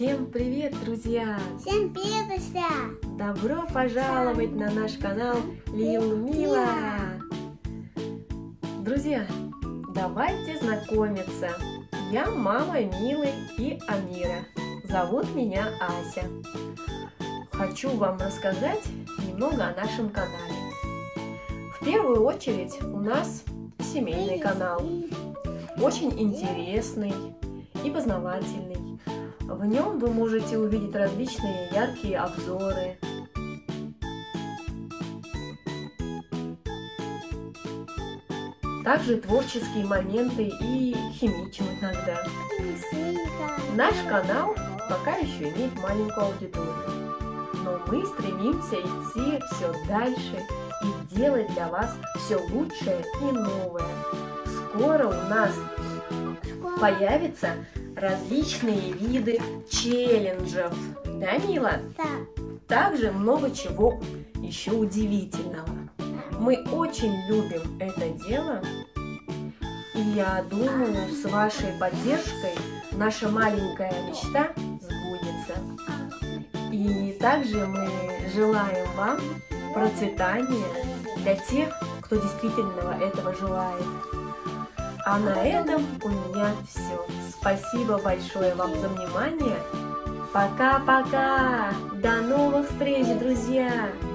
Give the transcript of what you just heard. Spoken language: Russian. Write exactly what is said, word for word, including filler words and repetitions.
Всем привет, друзья! Всем привет, друзья! Добро пожаловать на наш канал Лил Мила! Друзья, давайте знакомиться. Я мама Милы и Амира. Зовут меня Ася. Хочу вам рассказать немного о нашем канале. В первую очередь у нас семейный канал. Очень интересный и познавательный. В нем вы можете увидеть различные яркие обзоры, также творческие моменты и химичим иногда. Наш канал пока еще имеет маленькую аудиторию, но мы стремимся идти все дальше и делать для вас все лучшее и новое. Скоро у нас появятся различные виды челленджев. Да, Мила? Да. Также много чего еще удивительного. Мы очень любим это дело. И я думаю, с вашей поддержкой наша маленькая мечта сбудется. И также мы желаем вам процветания для тех, кто действительно этого желает. А на этом у меня все. Спасибо большое вам за внимание. Пока-пока. До новых встреч, друзья.